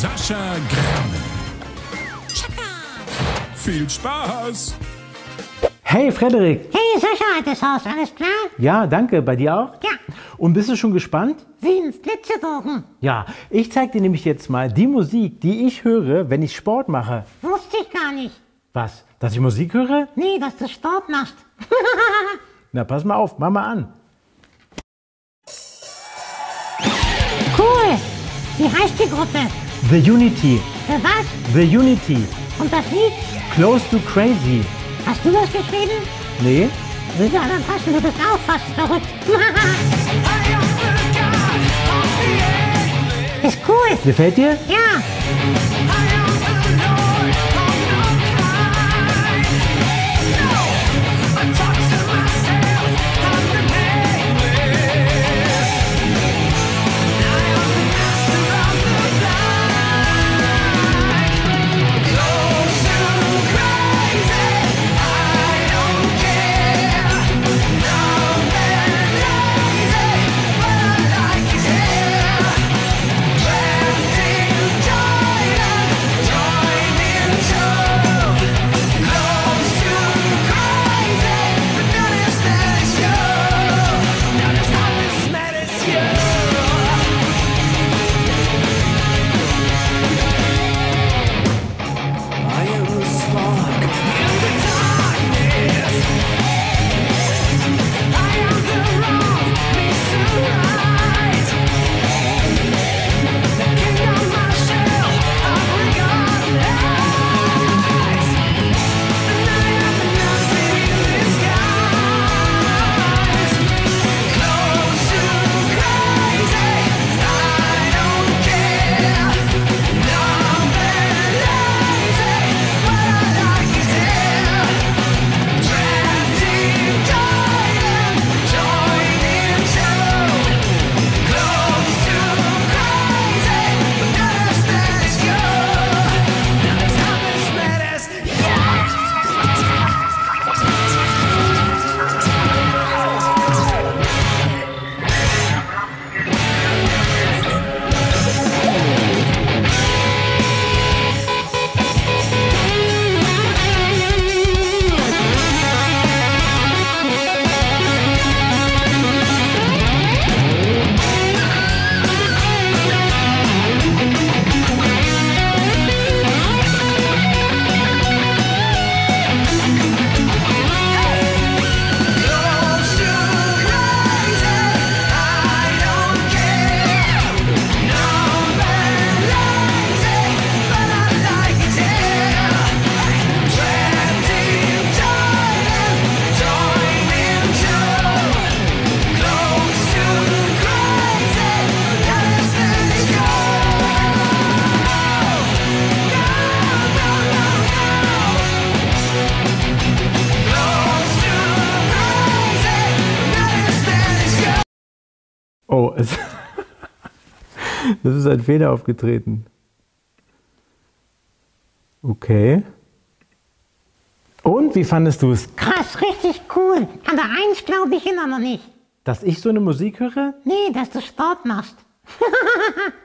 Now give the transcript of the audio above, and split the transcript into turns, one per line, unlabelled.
Sascha Grammel. Viel Spaß!
Hey Frederik!
Hey Sascha, altes Haus, alles klar?
Ja, danke. Bei dir auch?
Ja.
Und bist du schon gespannt?
Wie ins Glitzerogen.
Ja, ich zeig dir nämlich jetzt mal die Musik, die ich höre, wenn ich Sport mache.
Wusste ich gar nicht.
Was? Dass ich Musik höre?
Nee, dass du Sport machst.
Na, pass mal auf, mach mal an.
Cool. Wie heißt die Gruppe?
The Unity.
Für was?
The Unity.
Und das Lied?
Close to Crazy.
Hast du das geschrieben?
Nee?
Ja, dann passen, du bist auch fast verrückt. Ist cool.
Gefällt dir?
Ja.
Oh, es ist ein Fehler aufgetreten. Okay. Und, wie fandest du es?
Krass, richtig cool. Aber eins glaube ich immer noch nicht.
Dass ich so eine Musik höre?
Nee, dass du Sport machst.